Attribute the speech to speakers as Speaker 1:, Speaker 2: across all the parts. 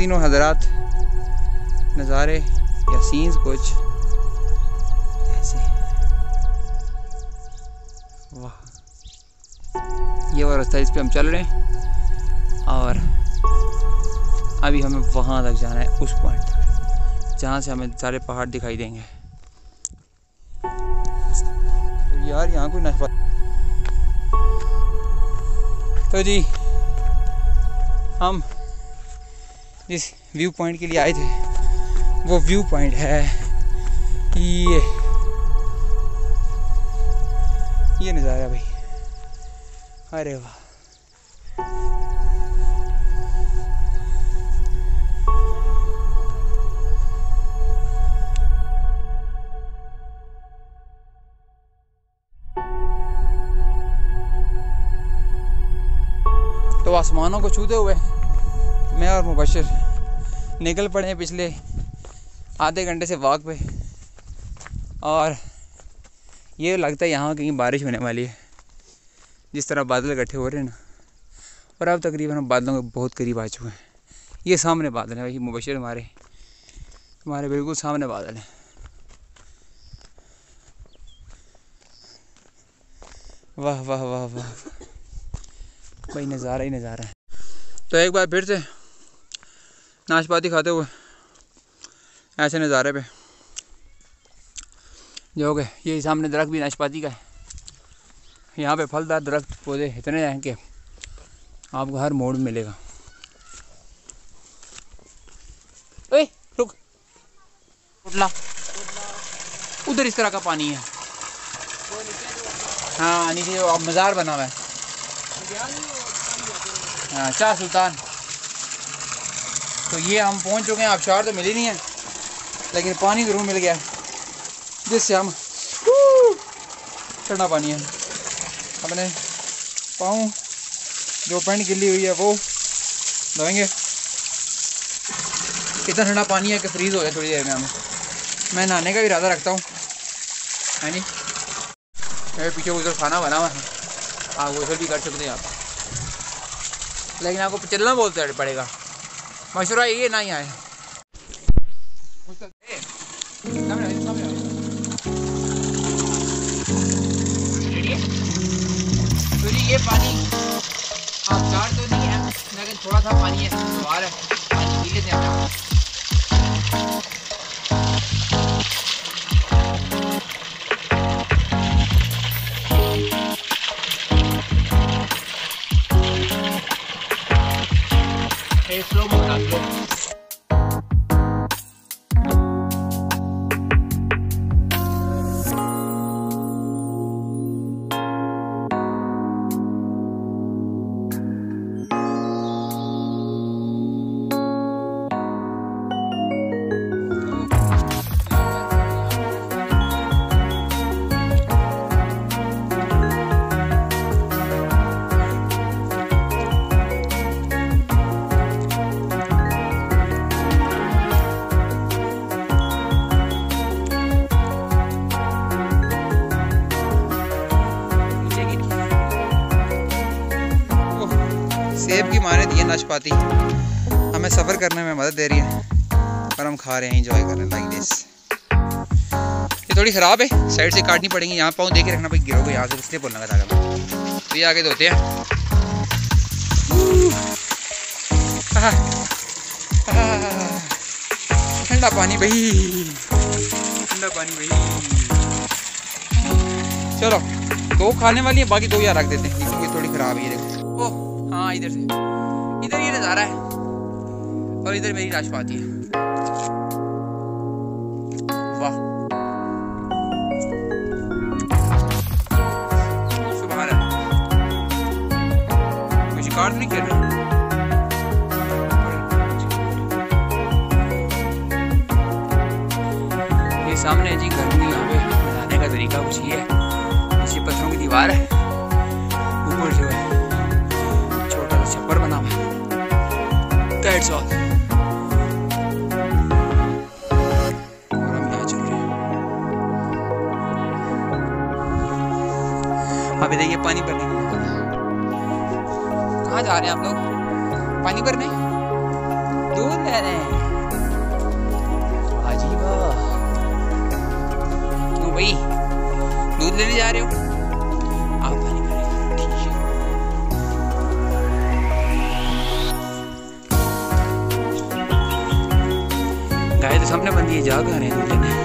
Speaker 1: तीनों हजरात नज़ारे या सीन्स कुछ ऐसे। वाह, ये वो रास्ता इस पे हम चल रहे हैं और अभी हमें वहाँ तक जाना है, उस पॉइंट तक जहाँ से हमें सारे पहाड़ दिखाई देंगे। तो यार यहाँ कोई नाशपाती। तो जी हम जिस व्यू पॉइंट के लिए आए थे वो व्यू पॉइंट है ये नज़ारा भाई। अरे वाह, तो आसमानों को छूते हुए मैं और मुबशिर निकल पड़े हैं पिछले आधे घंटे से वॉक पे। और ये लगता है यहाँ कहीं बारिश होने वाली है, जिस तरह बादल इकट्ठे हो रहे हैं ना। और अब तकरीबन हम बादलों के बहुत करीब आ चुके हैं। ये सामने बादल है भाई मुबशिर, हमारे बिल्कुल सामने बादल है। वाह वाह वाह वाह भाई, नज़ारा ही नज़ारा है। तो एक बार फिर से नाशपाती खाते हुए ऐसे नज़ारे पे जो कि ये सामने दरख्त भी नाशपाती का है। यहाँ पे फलदार दरख्त पौधे इतने हैं कि आपको हर मोड़ में मिलेगा। ओए रुक, उठला, उधर इस तरह का पानी है। हाँ नीचे जो मज़ार बना हुआ है, हाँ शाह सुल्तान। तो ये हम पहुंच चुके हैं। आबशार तो मिली नहीं है लेकिन पानी ज़रूर मिल गया जिससे हम ठंडा पानी है। अपने पाँव जो पैंट गिल्ली हुई है वो धोएंगे। इतना ठंडा पानी है कि फ्रीज़ हो जाए थोड़ी देर में। मैं नहाने का भी इरादा रखता हूँ, है नहीं। मेरे पीछे उधर खाना बना हुआ है, हाँ वो उधर भी कर सकते हैं आप, लेकिन आपको चलना बहुत पड़ेगा। मशवरा ये ना ही आए। तो जी ये पानी आबशार तो नहीं है लेकिन थोड़ा सा पानी है, सवाल है पानी पी लेते हैं। स्लो मोटा स्लो। सेब की माने दिए नाशपाती हमें सफ़र करने में मदद दे रही है और हम खा रहे हैं, इंजॉय कर रहे हैं लाइक दिस। ये थोड़ी ख़राब है, साइड से काटनी पड़ेंगी। यहाँ पाँव दे के रखना भाई, गिरोगे यहाँ से, इसलिए बोलना लगा था। तो ये आगे धोते हैं। ठंडा पानी भाई, ठंडा पानी भाई। चलो दो खाने वाली है, बाकी दो यार रख देते हैं क्योंकि थोड़ी ख़राब है। ये देखो, ओह हाँ इधर से इधर ये नज़ारा है और इधर मेरी नाशपाती है। वाह सुभान अल्लाह। कोई शिकार नहीं कर रहा। ये सामने है जी गर्मी। यहाँ पे बनाने का तरीका कुछ ये है, इसी पत्थरों की दीवार है, ऊपर जो है छोटा सा छप्पर बना हुआ है। That's all। और हम यहाँ चल रहे हैं। अभी देखिए पानी भरने। कहाँ जा रहे हैं आप लोग? पानी भरने? दूर है। कह रहे हैं। अजीब। क्यों भाई, दूध लेने जा रहे हो? आप पानी पी रहे हो, ठीक है। गाय तो सामने बंदी है, जा कहाँ रहे हैं दूध लेने?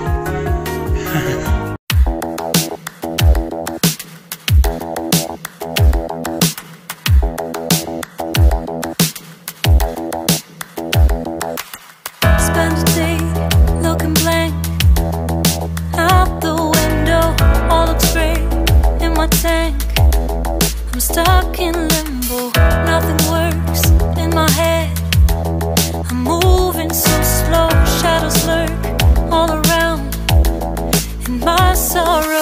Speaker 2: I'm stuck in limbo, nothing works in my head. I'm moving so slow, shadows lurk all around. In my sorrow